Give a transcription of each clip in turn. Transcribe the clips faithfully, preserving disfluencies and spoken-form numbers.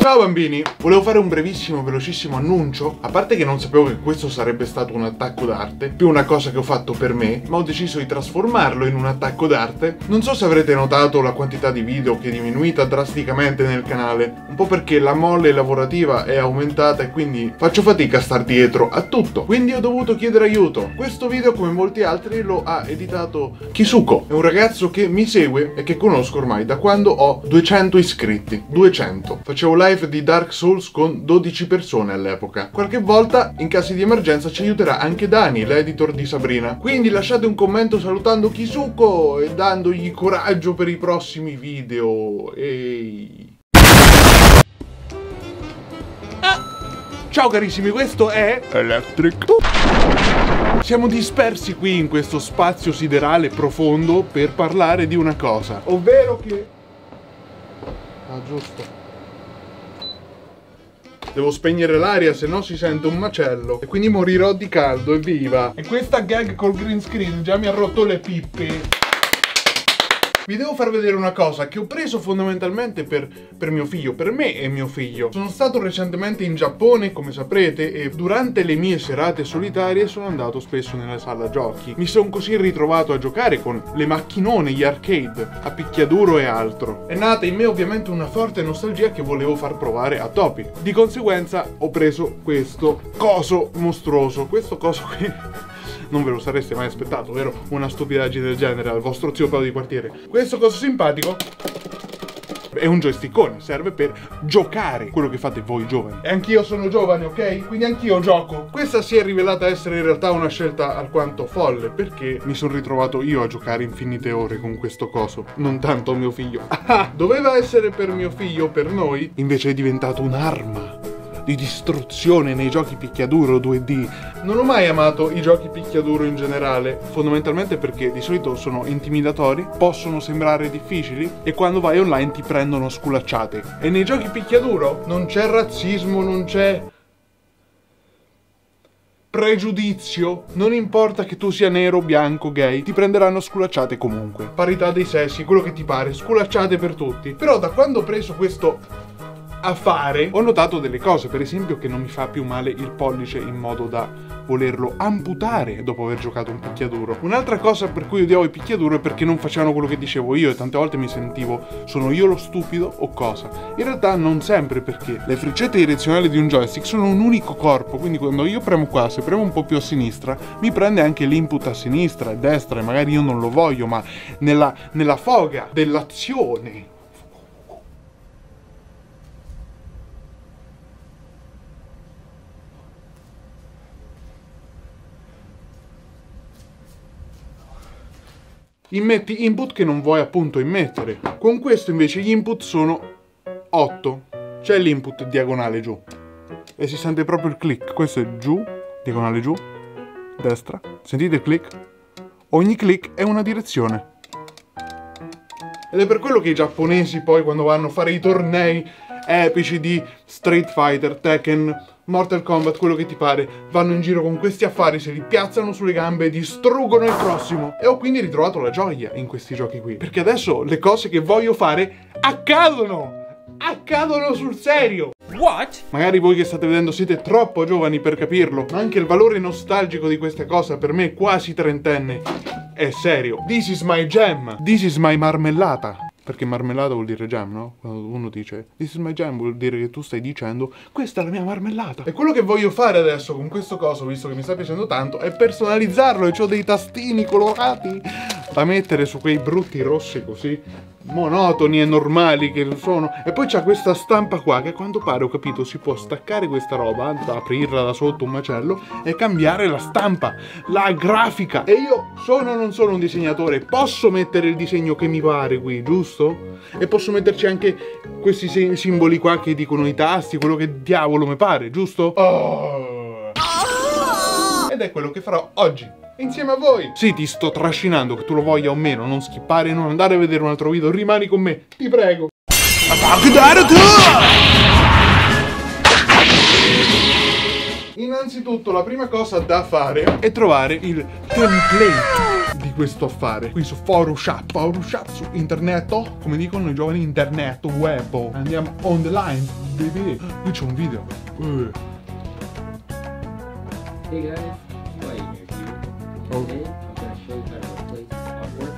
Ciao bambini, volevo fare un brevissimo, velocissimo annuncio. A parte che non sapevo che questo sarebbe stato un attacco d'arte, più una cosa che ho fatto per me, ma ho deciso di trasformarlo in un attacco d'arte. Non so se avrete notato la quantità di video che è diminuita drasticamente nel canale, un po' perché la mole lavorativa è aumentata e quindi faccio fatica a star dietro a tutto. Quindi ho dovuto chiedere aiuto. Questo video, come molti altri, lo ha editato Kisuko. È un ragazzo che mi segue e che conosco ormai da quando ho duecento iscritti. duecento. Facevo live di Dark Souls con dodici persone all'epoca. Qualche volta, in casi di emergenza, ci aiuterà anche Dani, l'editor di Sabrina. Quindi lasciate un commento salutando Kisuko e dandogli coraggio per i prossimi video. Ehi. Ah. Ciao carissimi, questo è Electric. Siamo dispersi qui in questo spazio siderale profondo per parlare di una cosa, ovvero che... Ah, giusto. Devo spegnere l'aria, se no si sente un macello. E quindi morirò di caldo, evviva! E questa gag col green screen già mi ha rotto le pippe. Vi devo far vedere una cosa che ho preso fondamentalmente per, per mio figlio, per me e mio figlio. Sono stato recentemente in Giappone, come saprete, e durante le mie serate solitarie sono andato spesso nella sala giochi. Mi sono così ritrovato a giocare con le macchinone, gli arcade, a picchiaduro e altro. È nata in me ovviamente una forte nostalgia che volevo far provare a Topi. Di conseguenza ho preso questo coso mostruoso, questo coso qui. Non ve lo sareste mai aspettato, vero? Una stupidaggine del genere al vostro zio Paolo di quartiere. Questo coso simpatico è un joystickone, serve per giocare, quello che fate voi giovani. E anch'io sono giovane, ok? Quindi anch'io gioco. Questa si è rivelata essere in realtà una scelta alquanto folle, perché mi sono ritrovato io a giocare infinite ore con questo coso, non tanto mio figlio. Doveva essere per mio figlio, per noi, invece è diventato un'arma di distruzione nei giochi picchiaduro due D. Non ho mai amato i giochi picchiaduro in generale, fondamentalmente perché di solito sono intimidatori, possono sembrare difficili e quando vai online ti prendono sculacciate. E nei giochi picchiaduro non c'è razzismo, non c'è pregiudizio, non importa che tu sia nero, bianco, gay, ti prenderanno sculacciate comunque. Parità dei sessi, quello che ti pare, sculacciate per tutti. Però da quando ho preso questo a fare ho notato delle cose, per esempio che non mi fa più male il pollice in modo da volerlo amputare dopo aver giocato un picchiaduro. Un'altra cosa per cui odiavo i picchiaduro è perché non facevano quello che dicevo io e tante volte mi sentivo: sono io lo stupido o cosa? In realtà non sempre, perché le freccette direzionali di un joystick sono un unico corpo, quindi quando io premo qua, se premo un po' più a sinistra mi prende anche l'input a sinistra e a destra e magari io non lo voglio, ma nella, nella foga dell'azione immetti input che non vuoi appunto immettere. Con questo invece gli input sono otto. C'è l'input diagonale giù e si sente proprio il click. Questo è giù, diagonale giù, destra. Sentite il click? Ogni click è una direzione. Ed è per quello che i giapponesi poi quando vanno a fare i tornei epici di Street Fighter, Tekken, Mortal Kombat, quello che ti pare, vanno in giro con questi affari, se li piazzano sulle gambe e distruggono il prossimo. E ho quindi ritrovato la gioia in questi giochi qui, perché adesso le cose che voglio fare accadono! Accadono sul serio! What? Magari voi che state vedendo siete troppo giovani per capirlo, ma anche il valore nostalgico di questa cosa per me quasi trentenne è serio. This is my jam, this is my marmellata. Perché marmellata vuol dire jam, no? Quando uno dice this is my jam vuol dire che tu stai dicendo questa è la mia marmellata. E quello che voglio fare adesso con questo coso, visto che mi sta piacendo tanto, è personalizzarlo. E ho dei tastini colorati da mettere su quei brutti rossi così monotoni e normali che sono. E poi c'ha questa stampa qua che a quanto pare, ho capito, si può staccare questa roba, aprirla da sotto un macello e cambiare la stampa, la grafica. E io sono o non sono un disegnatore, posso mettere il disegno che mi pare qui, giusto? E posso metterci anche questi simboli qua che dicono i tasti, quello che diavolo mi pare, giusto? Oh. Ed è quello che farò oggi insieme a voi. Sì, ti sto trascinando, che tu lo voglia o meno. Non skippare, non andare a vedere un altro video, rimani con me, ti prego. Innanzitutto la prima cosa da fare è trovare il template. di questo affare qui su Photoshop. Photoshop su internet, come dicono i giovani, internet web. Andiamo on the line, baby. Qui c'è un video. Uh. Hey guys, why are you here? Oh. Today I'm gonna show you how to replace artwork.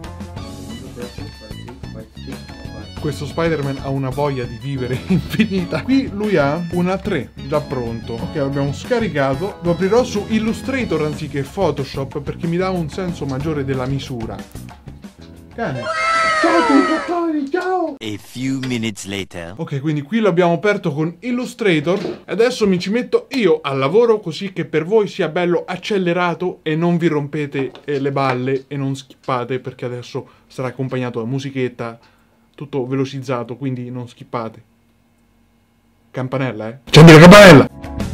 Questo Spider-Man ha una voglia di vivere infinita. Qui lui ha una tre già pronto. Ok, l'abbiamo scaricato. Lo aprirò su Illustrator anziché Photoshop perché mi dà un senso maggiore della misura. Cane. Ciao tuttori, ciao! A few minutes later. Ok, quindi qui l'abbiamo aperto con Illustrator e adesso mi ci metto io al lavoro così che per voi sia bello accelerato e non vi rompete eh, le balle e non skippate perché adesso sarà accompagnato da musichetta, tutto velocizzato, quindi non skippate. Campanella, eh? Accendi la campanella!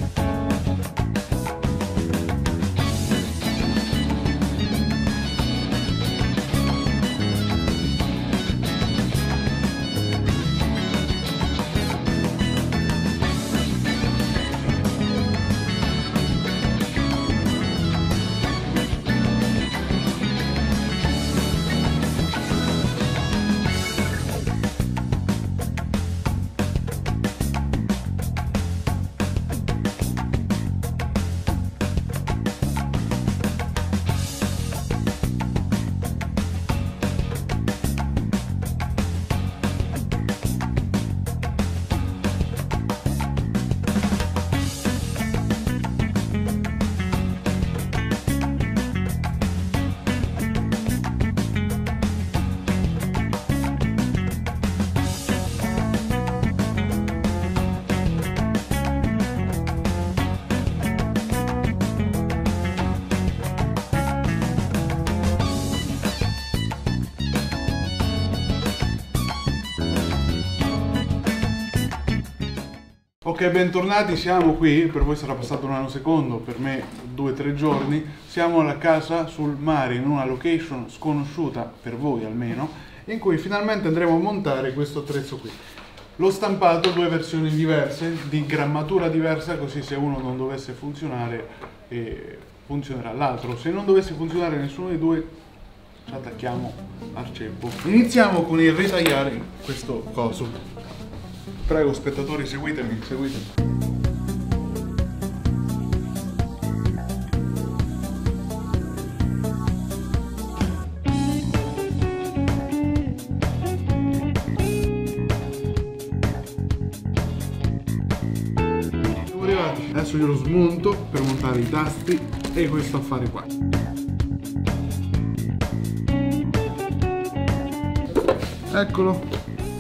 Ok, bentornati, siamo qui, per voi sarà passato un nanosecondo, per me due o tre giorni. Siamo alla casa sul mare, in una location sconosciuta, per voi almeno, in cui finalmente andremo a montare questo attrezzo qui. L'ho stampato, due versioni diverse, di grammatura diversa, così se uno non dovesse funzionare, eh, funzionerà l'altro. Se non dovesse funzionare nessuno dei due, ci attacchiamo al ceppo. Iniziamo con il ritagliare questo coso. Prego spettatori, seguitemi, seguitemi. Siamo arrivati. Adesso io lo smonto per montare i tasti e questo affare qua. Eccolo.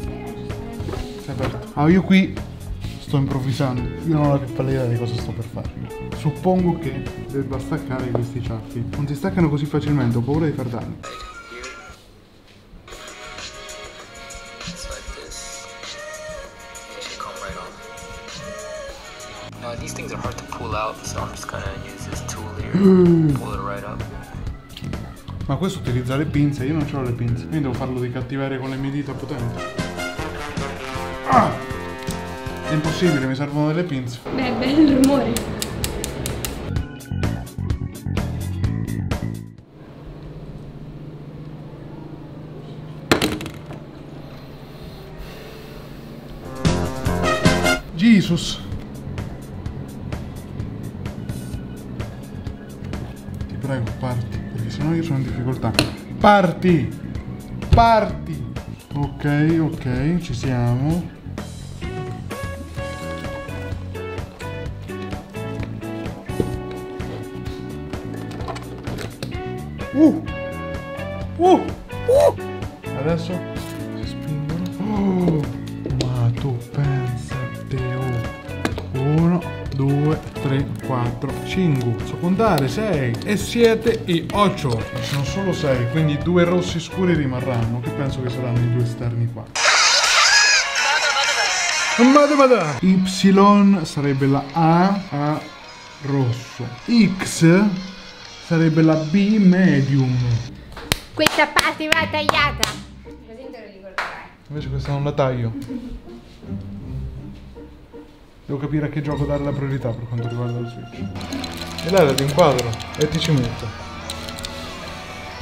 Ah, io qui sto improvvisando, io non ho la più pallida idea di cosa sto per fare. Suppongo che debba staccare questi ciaffi. Non si staccano così facilmente, ho paura di far danni. These things are hard to pull out, so I'm just gonna use this tool here, pull it right up. Ma questo utilizza le pinze, io non ho le pinze, quindi devo farlo di cattiveria con le mie dita potenti. Ah! È impossibile, mi servono delle pinze. Beh, è bello il rumore. Jesus! Ti prego, parti, perché sennò io sono in difficoltà. Parti! Parti! Ok, ok, ci siamo. Uh! Uh! Uh! Adesso si spingono. Oh! Ma tu pensate, oh! Uno, due, tre, quattro, cinque. So contare, sei. E siete e otto. Ci sono solo sei, quindi due rossi scuri rimarranno. Che penso che saranno i due esterni qua. Mada mada. Y sarebbe la A, A rosso. X sarebbe la B medium. Questa parte va tagliata. Così te lo ricorderai. Invece questa non la taglio. Devo capire a che gioco dare la priorità per quanto riguarda lo Switch. E lei la ti inquadro e ti ci metto.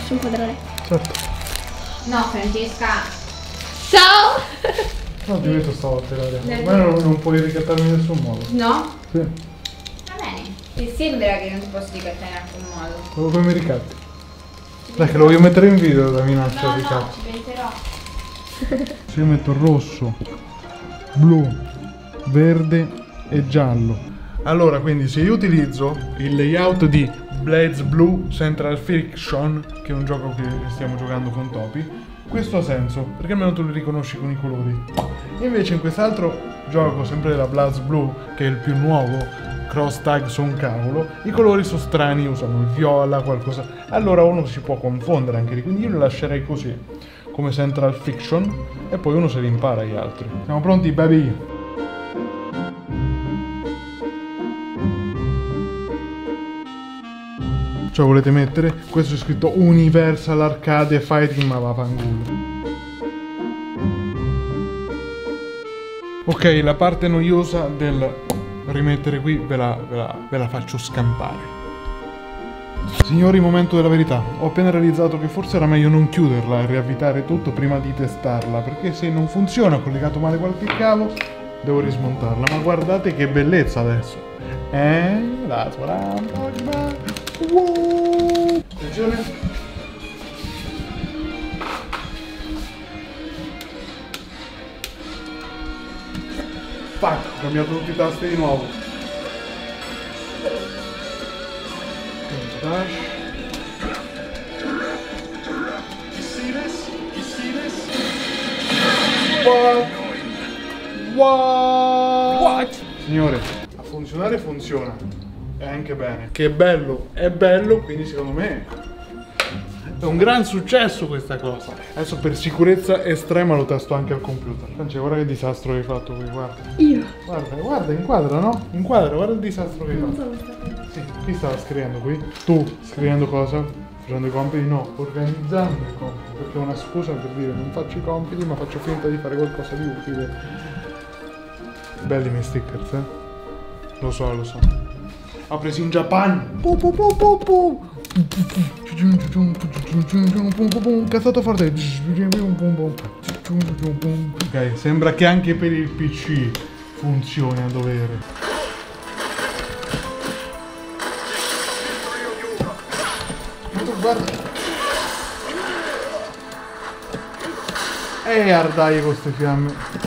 faccio un padrone. Certo. No, Francesca. Ciao! No, ti metto stavolta l'aria. Ma non, non puoi ricattarmi in nessun modo. No? Sì. Va bene. Ti sembra che non ti posso ricattare in alcun modo? Come come mi ricatti? Dai che lo voglio mettere in video la minaccia No, di no, ricatto. ci penserò. Se io metto rosso, blu, verde e giallo. Allora, quindi se io utilizzo il layout di BlazBlue Central Fiction, che è un gioco che stiamo giocando con Topi, questo ha senso, perché almeno tu li riconosci con i colori. Invece in quest'altro gioco, sempre della BlazBlue, che è il più nuovo, Cross Tag su un cavolo, i colori sono strani, usano il viola, qualcosa. Allora uno si può confondere anche lì, quindi io li lascerei così, come Central Fiction, e poi uno se li impara gli altri. Siamo pronti, baby? Cioè volete mettere? Questo è scritto Universal Arcade Fighting, ma va fanculo. Ok, la parte noiosa del rimettere qui ve la, ve la, ve la faccio scampare. Signori, momento della verità. Ho appena realizzato che forse era meglio non chiuderla e riavvitare tutto prima di testarla, perché se non funziona, ho collegato male qualche cavo, devo rismontarla. Ma guardate che bellezza adesso. Eh? That's what I'm talking about. Wow. Attenzione. Fuck, ho cambiato tutti i tasti di nuovo. Dash. What? What? What? Signore, a funzionare funziona. E anche bene. Che è bello, è bello, quindi secondo me è un gran successo questa cosa. Adesso per sicurezza estrema lo testo anche al computer. Francia, guarda che disastro che hai fatto qui, guarda. Io? Guarda, guarda, inquadra, no? Inquadra, guarda il disastro che hai fatto. Sì, chi stava scrivendo qui? Tu, scrivendo cosa? Facendo i compiti? No, organizzando i compiti, perché è una scusa per dire non faccio i compiti ma faccio finta di fare qualcosa di utile. Belli i miei stickers, eh? Lo so, lo so. Ho preso in Japan. Pu, pu, pu, pu, pu. Cazzato forte. Ok, sembra che anche per il P C funzioni a dovere. Guarda. E ardai con queste fiamme.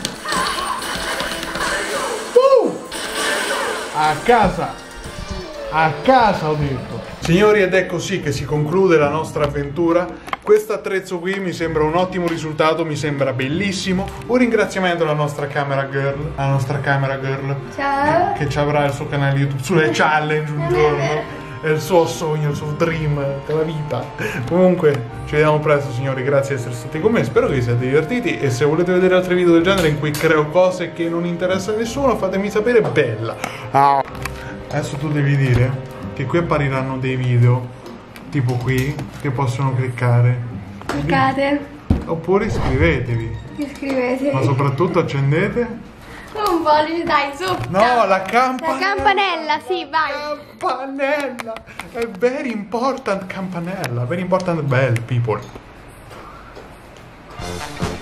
Uh! A casa. A casa ho detto. Signori, ed è così che si conclude la nostra avventura. Questo attrezzo qui mi sembra un ottimo risultato, mi sembra bellissimo. Un ringraziamento alla nostra camera girl, alla nostra camera girl. Ciao. Che, che ci avrà il suo canale YouTube sulle challenge un giorno. È il suo sogno, il suo dream della vita. Comunque, ci vediamo presto, signori. Grazie di essere stati con me. Spero che vi siate divertiti. E se volete vedere altri video del genere in cui creo cose che non interessano a nessuno, fatemi sapere. Bella. Ah. Adesso tu devi dire che qui appariranno dei video, tipo qui, che possono cliccare. Cliccate. Oppure iscrivetevi. Iscrivetevi. Ma soprattutto accendete. Un pollice, dai, su. No, la campanella. La campanella, sì, vai. Campanella. È very important campanella. Very important bell, people.